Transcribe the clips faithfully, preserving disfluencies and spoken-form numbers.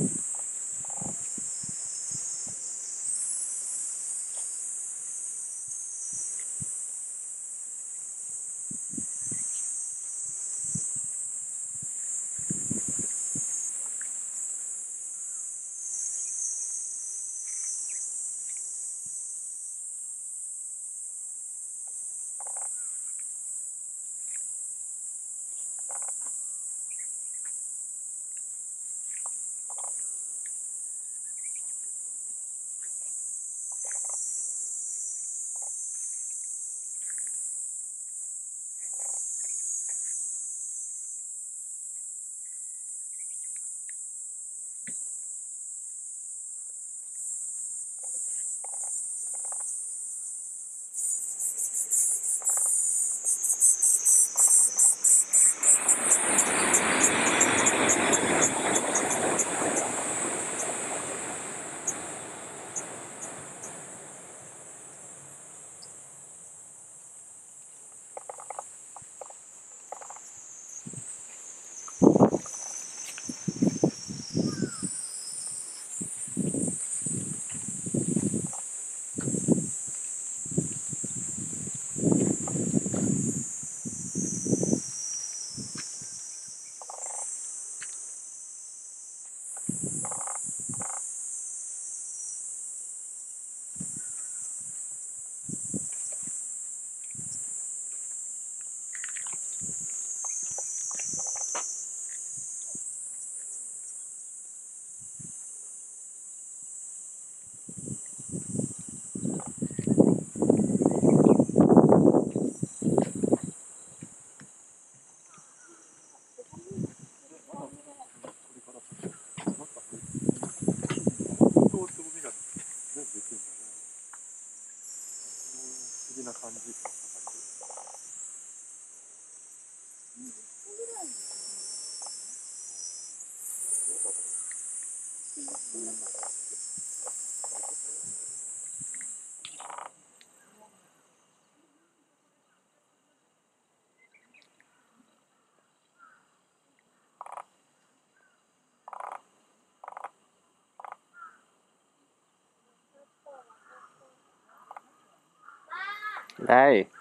ได้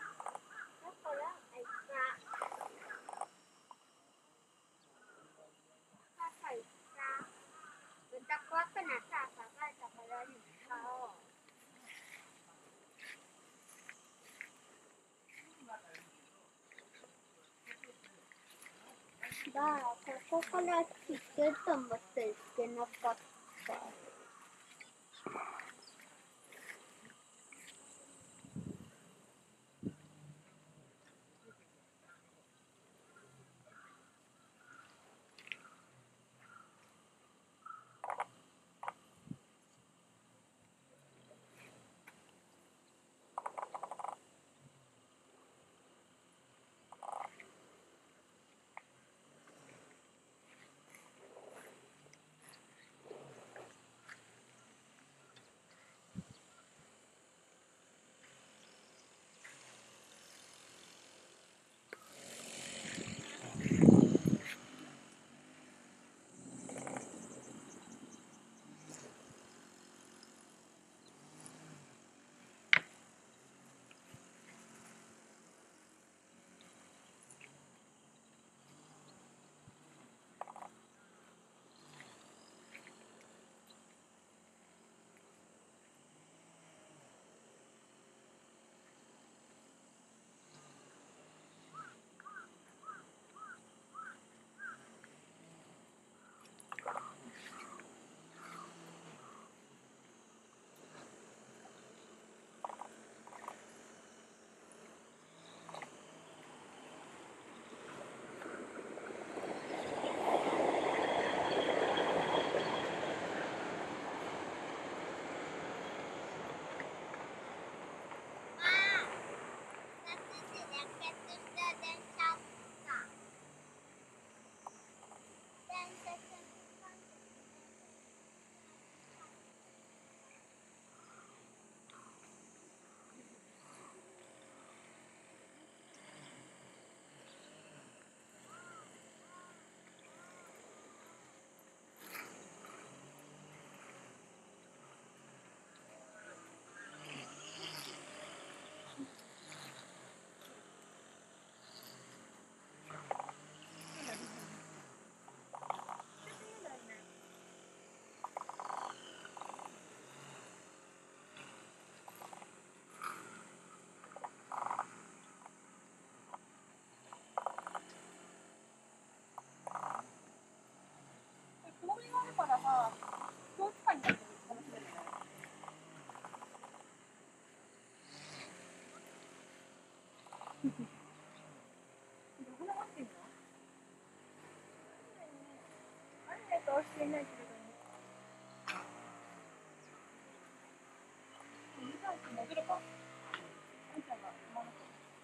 だ、ここから聞けと思って聞けなかった。 顔してないけどね。 潜るか。あんちゃんが熊本。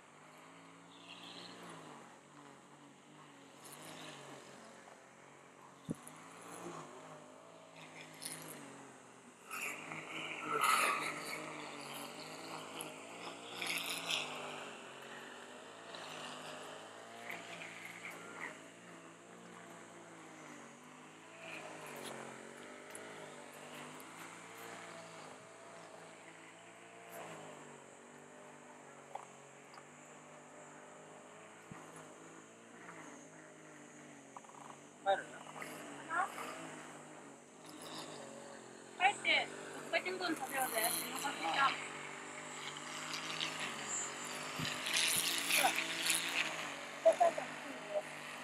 帰る？帰っておかけうどん食べようぜ。お腹空いた。ほら。お母さん来るよ。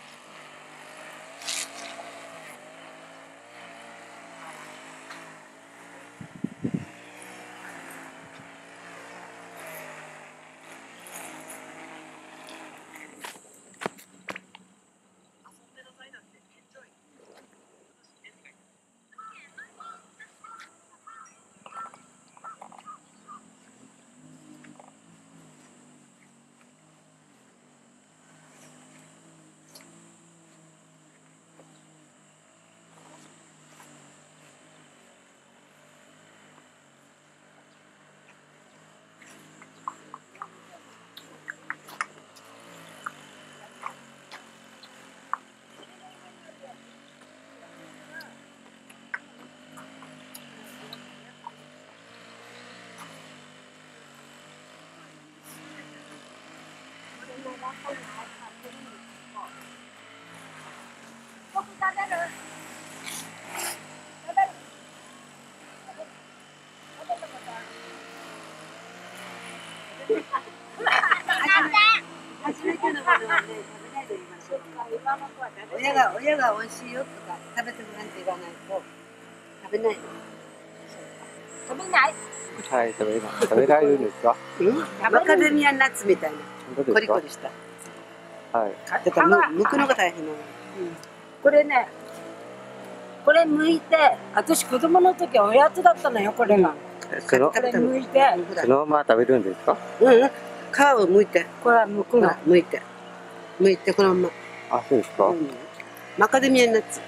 僕食べる？食べる？食べたことある？ 初めてのものはね、食べないで言いましょう。親が、親が美味しいよとか食べてごらんって言わないと食べないの。 食べない？ はい、食べない。食べられるんですか？ マカデミアナッツみたいなコ本当ですか？ リコリした。 はい。 だからむ剥くのが大変なの。 これね、これ剥いて、私子供の時おやつだったのよ、これが。 その、 これ剥いて、 そのまま食べるんですか？ うんうん。皮を剥いて、 これは剥くの。 剥いて、剥いてこのまま。 あ、そうですか？ うんマカデミアナッツ。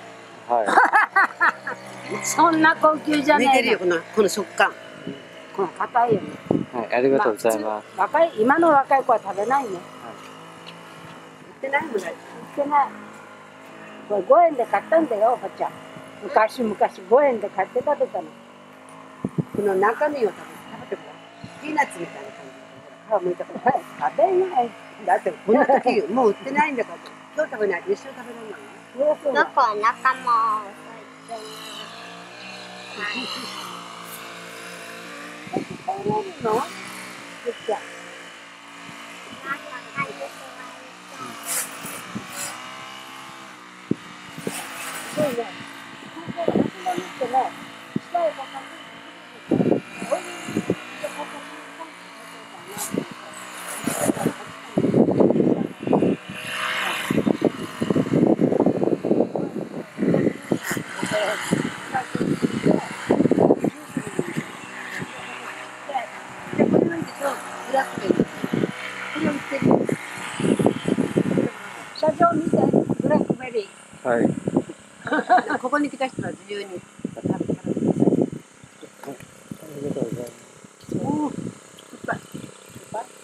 はそんな高級じゃねえの。 剥いてるよこのこの食感。 この硬いよね。 い。はい、ありがとうございます。 若い、今の若い子は食べないね。 売ってないもんね。 売ってない。これごえんで買ったんだよ、おばちゃん。昔々ごえんで買って食べたの。 この中身を食べて食べてください。ピーナッツみたいな感じで皮剥いたから。 食べない。 だってこの時もう売ってないんだから今日食べないと一生食べられないの。 そうそう。 どこ中も。 食べれるの？ゆっちゃん。すごいね。ここの始まりってね、下へかかってる。おいしい。かかってる。 でこれなんでしょう。ブラックで。これを売ってる。 社長見て、ブラックベリー。 はい。 ここに来た人は自由に食べ食べてください。 ありがとうございます。 おお、酸っぱい。酸っぱい。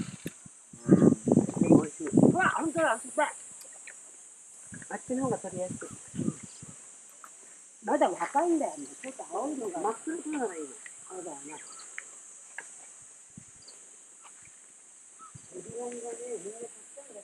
美味しい。 うわ、本当だ、酸っぱい。 あっちの方が取りやすい。 まだ若いんだよね。ちょっと青いのが。 真っ黒なのがいいの。 そうだよね。 エビワンがね、みんな買ったんだって。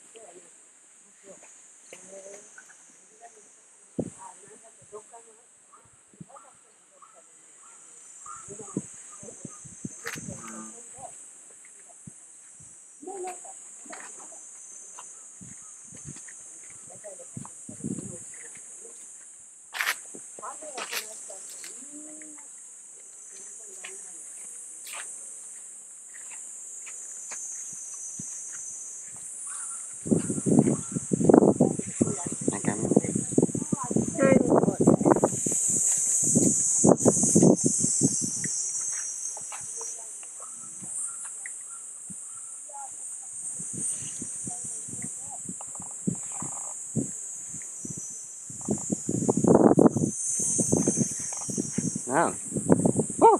うんお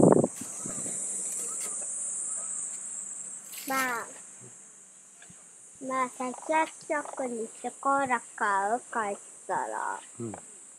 まあ、まあ、先は近くにしてコーラ買う、帰ったら。 うん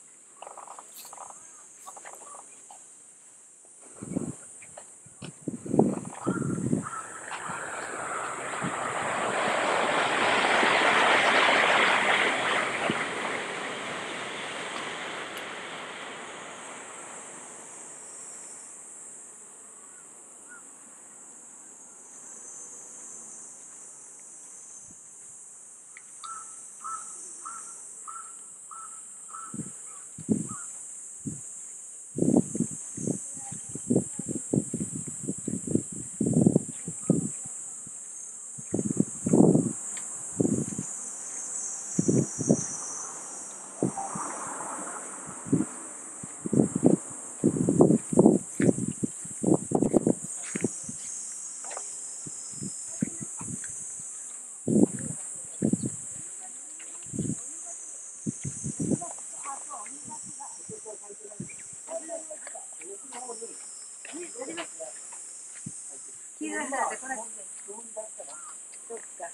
黄色い花でこれ。そっか。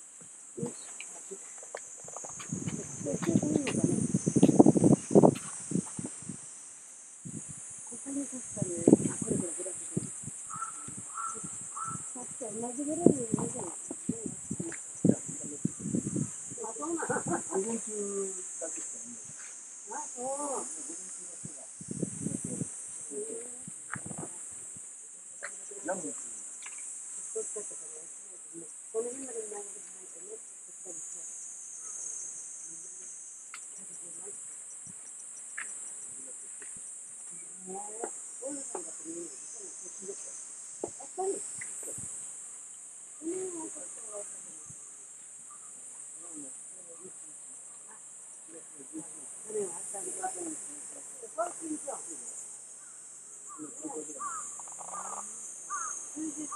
ここに確かに、あ、これこれこれ。確かに同じぐらいの色じゃない。あ、そうなの。あ、そう。この辺まで長くないとね。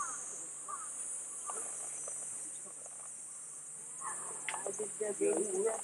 じゃあ全員ね。